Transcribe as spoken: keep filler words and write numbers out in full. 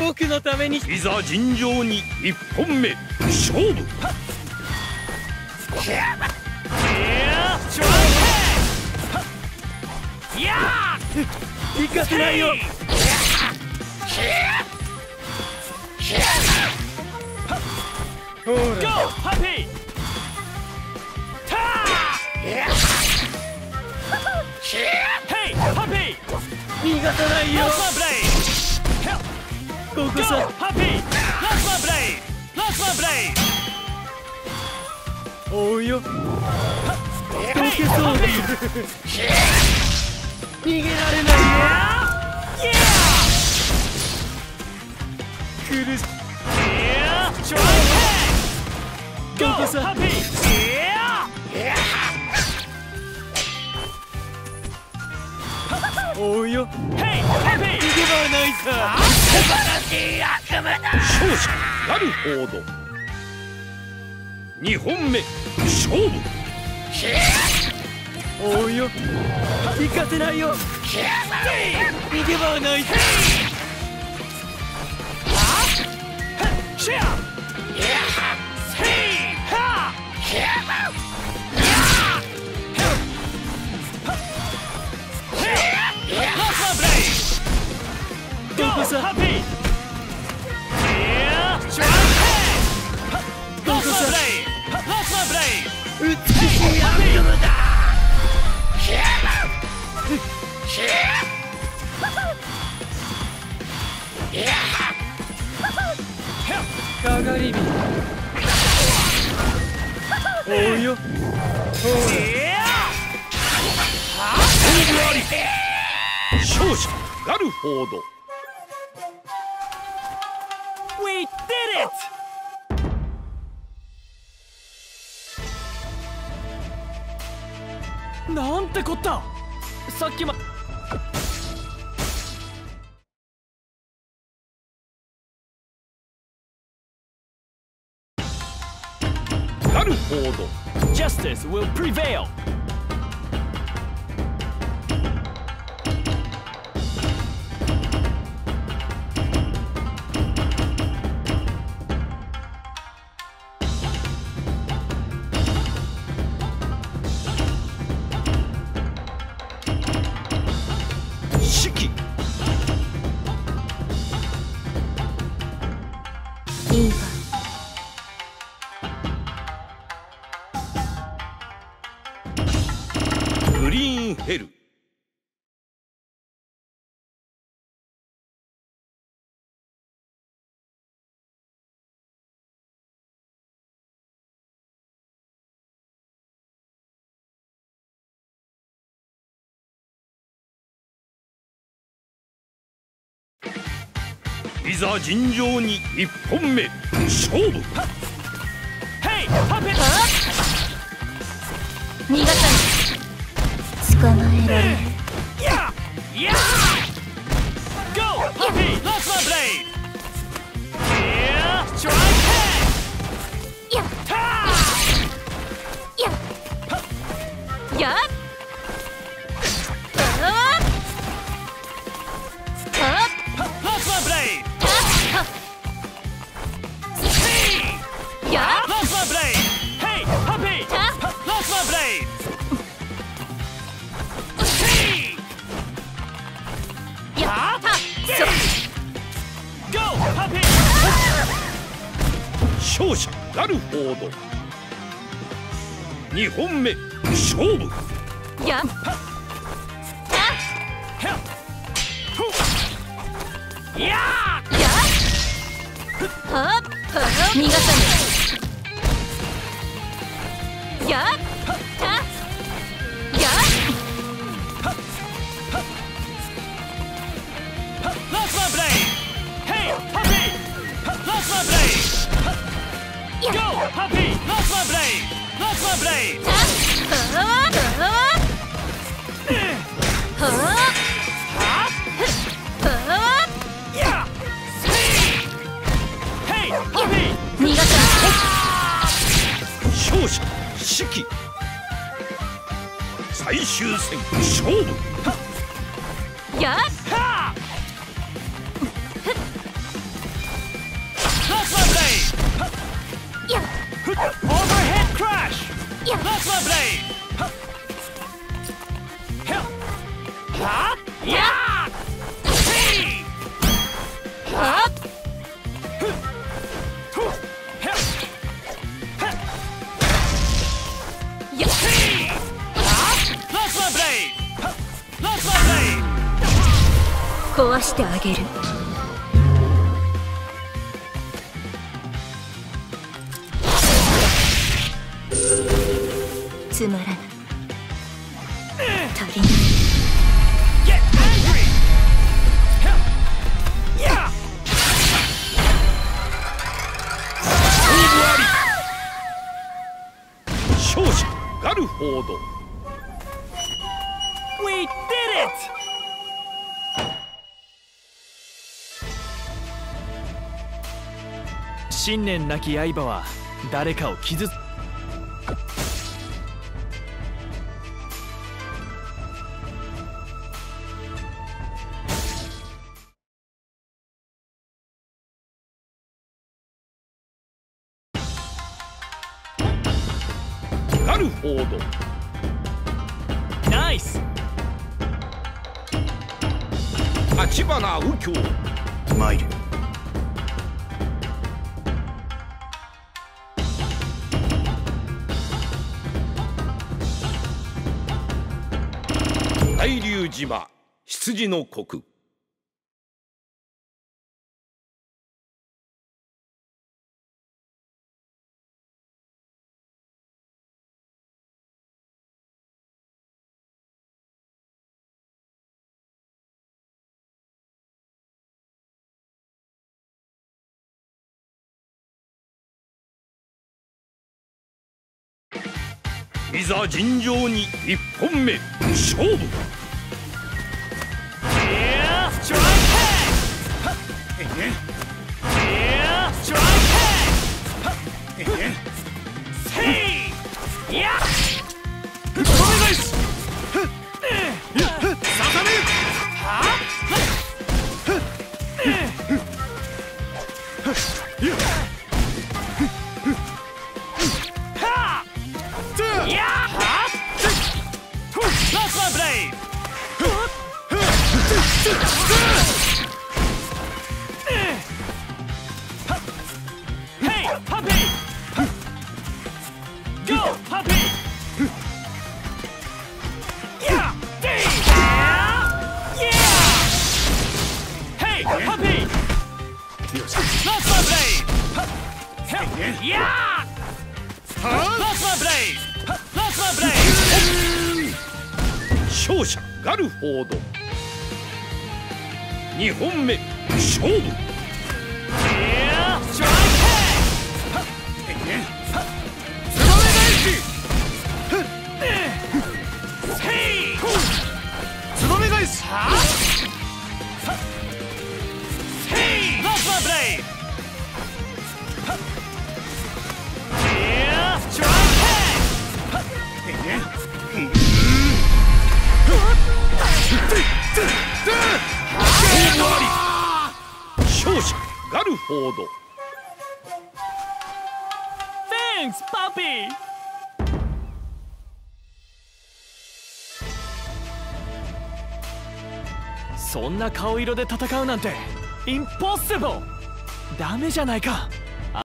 僕のために。 いざ尋常に一本目勝負。 行かせないよ。ほら。ハッピー。ヘイ、ハッピー。逃がさないよ。ここさ。ハッピー。ラスマブレイ。ラスマブレイ。追うよ。溶けそうです。逃げられないよ。苦しい。ここさ。追うよ。逃げ場はないさ。素晴らしい悪夢だ。 勝者なるほど。にほんめ勝負。 追うよ。行かせないよ。逃げ場はないさ。シェア。どこさ。ハッピー。どこさ。美しい悪夢だ。かがり火。追うよ。 勝者ガルフォード。 We did it! なんてこった。さっきまガルフォード。 Justice will prevail. グリーンヘル。いざ尋常に一本目勝負。 ヘイ、ハッピー。 逃がさない。捕まえられる。 やや Go ハッピー。ラストブレイド。やストライク。やター。ややラストブレイド。やラストブレイド。ヘイハッピー。ラストブレイド。 勝者ガルフォード。にほんめ勝負。 やややはっ逃がさない。やたやラストブレイド。ヘイハッピー。ラストブレイド。Go! Happy! Last one blade! Last one blade! Yeah! Hey! Happy! 逃がさ勝者四季。最終戦勝負。 ない。やは壊してあげる。つまらない。足りない。 Get angry! Yeah! 勝者ガルフォード。 We did it! 信念なき刃は誰かを傷つガルフォード。 ナイス。 立花右京。 参る。 大龍島羊の国。いざ尋常に一本目勝負。 Yeah, strike tag! Yeah, strike tag! Hey! Yeah! お願いしささめ。 はは Yeah! Lost my blade! Hey, puppy! Go, puppy! Yeah! Yeah! Hey, puppy! Lost my blade! Yeah! Lost my blade! Lost my blade! 勝者ガルフォード。にほんめ勝負。 Yeah! Strike tag! つばめ返し。 Hey! つばめ返し。 Hey! Lost my blade! Yeah! Strike tag! 勝者ガルフォード。 Thanks, puppy! そんな顔色で戦うなんて Impossible! ダメじゃないか。